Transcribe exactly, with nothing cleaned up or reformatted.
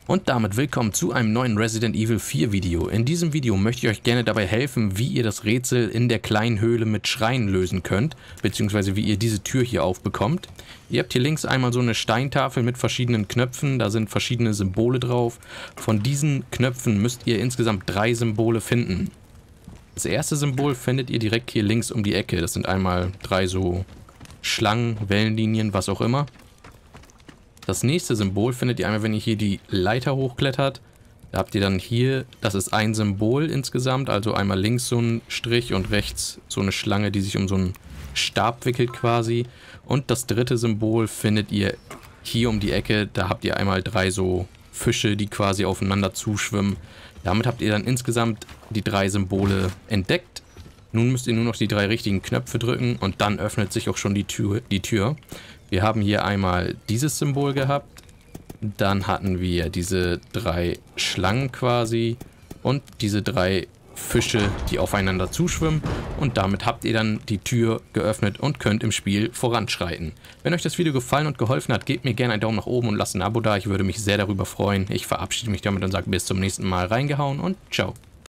Und damit willkommen zu einem neuen Resident Evil vier Video. In diesem Video möchte ich euch gerne dabei helfen, wie ihr das Rätsel in der kleinen Höhle mit Schreien lösen könnt, beziehungsweise wie ihr diese Tür hier aufbekommt. Ihr habt hier links einmal so eine Steintafel mit verschiedenen Knöpfen, da sind verschiedene Symbole drauf. Von diesen Knöpfen müsst ihr insgesamt drei Symbole finden. Das erste Symbol findet ihr direkt hier links um die Ecke. Das sind einmal drei so Schlangen, Wellenlinien, was auch immer. Das nächste Symbol findet ihr einmal, wenn ihr hier die Leiter hochklettert. Da habt ihr dann hier, das ist ein Symbol insgesamt, also einmal links so ein Strich und rechts so eine Schlange, die sich um so einen Stab wickelt quasi. Und das dritte Symbol findet ihr hier um die Ecke, da habt ihr einmal drei so Fische, die quasi aufeinander zuschwimmen. Damit habt ihr dann insgesamt die drei Symbole entdeckt. Nun müsst ihr nur noch die drei richtigen Knöpfe drücken und dann öffnet sich auch schon die Tür. Die Tür. Wir haben hier einmal dieses Symbol gehabt, dann hatten wir diese drei Schlangen quasi und diese drei Fische, die aufeinander zuschwimmen, und damit habt ihr dann die Tür geöffnet und könnt im Spiel voranschreiten. Wenn euch das Video gefallen und geholfen hat, gebt mir gerne einen Daumen nach oben und lasst ein Abo da, ich würde mich sehr darüber freuen. Ich verabschiede mich damit und sage bis zum nächsten Mal, reingehauen und ciao.